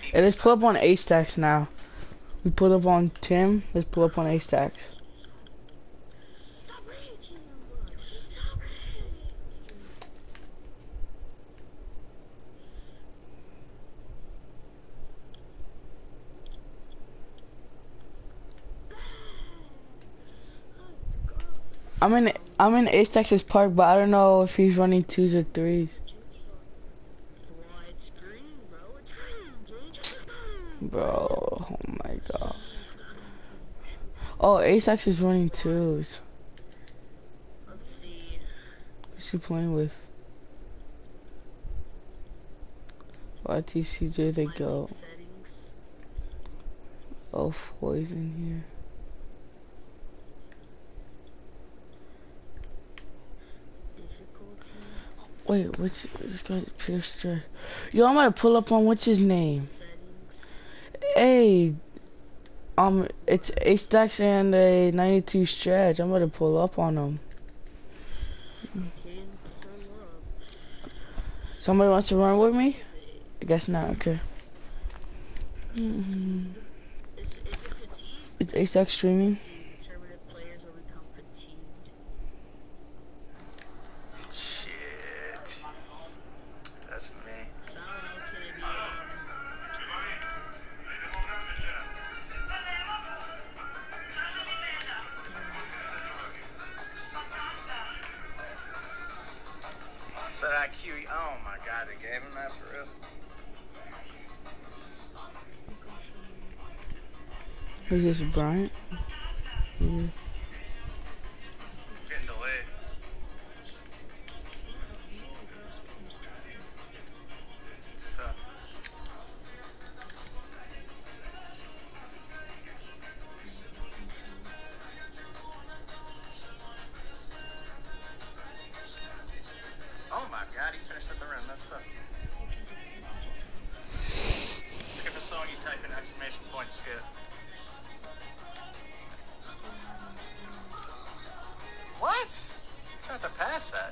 Hey, let's pull up on A-Stacks now. We pull up on Tim. Let's pull up on A-Stacks. I'm in A-Stacks' park, but I don't know if he's running 2s or 3s. Bro, oh my god. Oh, A-Stacks is running 2s. Let's see. Who's he playing with? YTCJ they go. Settings. Oh, poison here. Difficulty. Wait, what's this guy? Pierce Stretch. Yo, I'm gonna pull up on what's his name? Settings. Hey, it's A-Stacks and a 92 Stretch. I'm gonna pull up on them. Can pull up. Somebody wants to run with me? I guess not. Okay. Is it fatigued? It's A-Stacks streaming. Determinate players will become fatigued. Shit. That's me. Someone's gonna be So that QE, oh my god, they gave him that for real? Who's this, Bryant? Yeah. Getting delayed. So. Oh my god, he finished at the rim. That's up. Skip a song, you type in exclamation point skip. What? You have to pass that.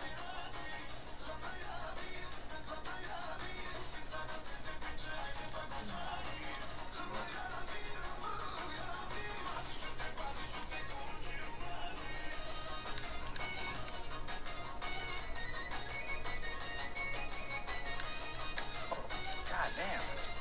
God damn.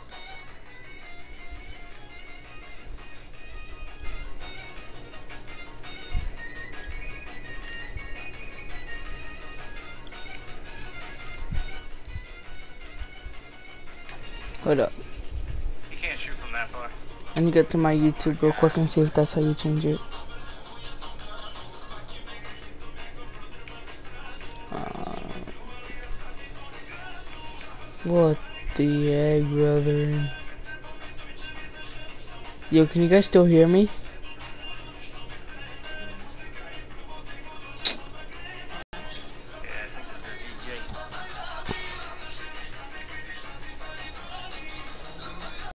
Hold up. You can't shoot from that far. Let me get to my YouTube real quick and see if that's how you change it. What the heck, brother? Yo, can you guys still hear me?